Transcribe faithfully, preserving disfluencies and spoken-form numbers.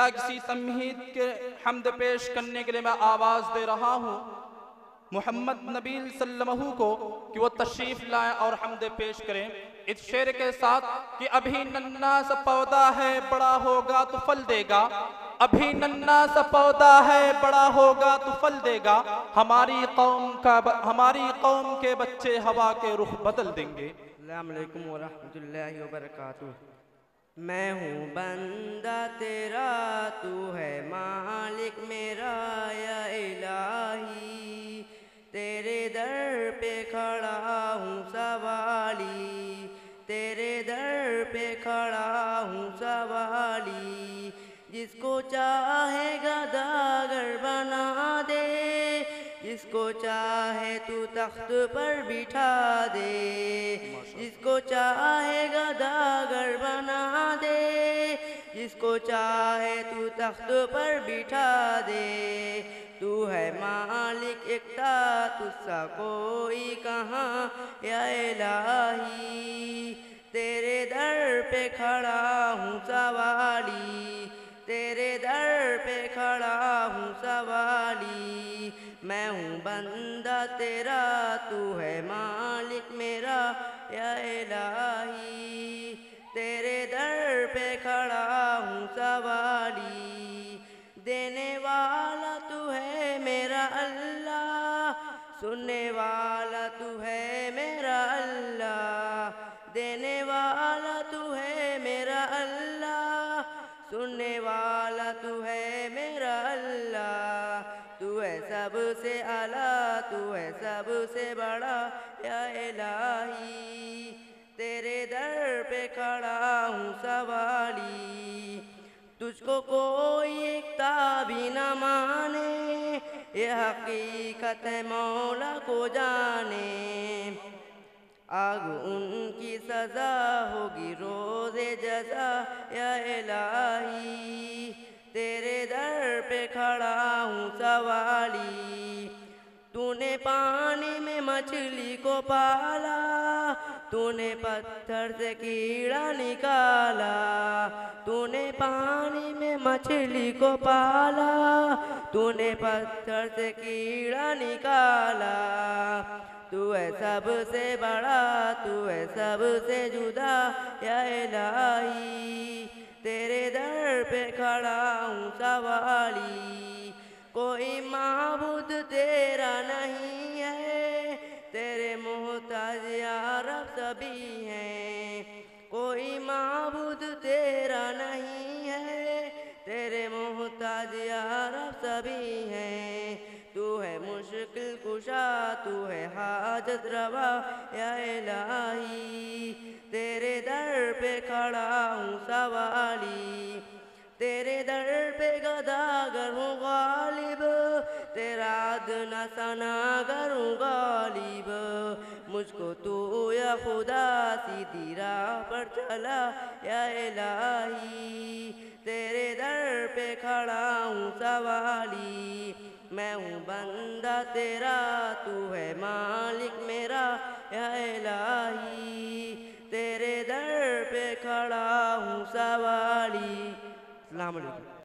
या किसी तमहीद के हम्द पेश करने के लिए मैं आवाज़ दे रहा हूँ मोहम्मद नबील सल्लल्लाहु को कि वो तशरीफ़ लाएं और हम्द पेश करें इस शेर के साथ कि अभी नन्ना सा पौधा है बड़ा होगा तो फल देगा, अभी नन्ना सा पौधा है बड़ा होगा तो फल देगा, हमारी कौम का हमारी कौम के बच्चे हवा के रुख बदल देंगे। अस्सलाम वालेकुम व रहमतुल्लाहि व बरकातुहू। मैं हूँ बंदा तेरा, तू है मालिक मेरा या इलाही, तेरे दर पे खड़ा हूँ सवाली, तेरे दर पे खड़ा हूँ सवाली। जिसको चाहे गदागर बना दे, जिसको चाहे तू तख्त पर बिठा दे, जिसको चाहे गदागर बना दे, जिसको चाहे तू तख्त पर बिठा दे। तू है मालिक एकता तुझसा कोई कहाँ या इलाही, तेरे दर पे खड़ा हूँ सवाली, तेरे दर पे खड़ा हूँ सवाली। मैं हूँ बंदा तेरा, तू है मालिक मेरा या इलाही, तेरे दर पे खड़ा हूँ सवाली। देने वाला तू है मेरा अल्लाह, सुनने वाला तू है मेरा अल्लाह, देने वाला तू है मेरा अल्लाह, सुनने वाला तू है मेरा अल्लाह। तू है सबसे आला, तू है सबसे बड़ा या इलाही, तेरे दर पे खड़ा हूँ सवाली। तुझको कोई एकता भी न माने, ये हकीकत है मौला को जाने, आग उनकी सजा होगी रोज़े जज़ा या इलाही, तेरे दर पे खड़ा हूँ सवाली। तूने पानी में मछली को पाला, तूने पत्थर से कीड़ा निकाला, तूने पानी में मछली को पाला, तूने पत्थर से कीड़ा निकाला। तू है सबसे बड़ा, तू है सबसे जुदा या इलाही, तेरे दर पे खड़ा हूँ सवाली। कोई माबूद तेरा नहीं है, तेरे मोहताज या रब सभी हैं। कोई माबूद तेरा नहीं है, तेरे मोहताज या रब सभी हैं। तू है मुश्किल कुशा, तू है हाजत रवा या इलाही, तेरे दर पे खड़ा हूँ सवाली। तेरे दर पे गदागर हूँ गालिब, तेरा अदना सनागर हूँ गालिब। मुझको तू या खुदा सीधी राह पर चला या इलाही, तेरे दर पे खड़ा हूँ सवाली। मैं हूँ बंदा तेरा, तू है मालिक मेरा या इलाही, तेरे दर पे खड़ा हूँ सवाली। अस्सलाम वालेकुम।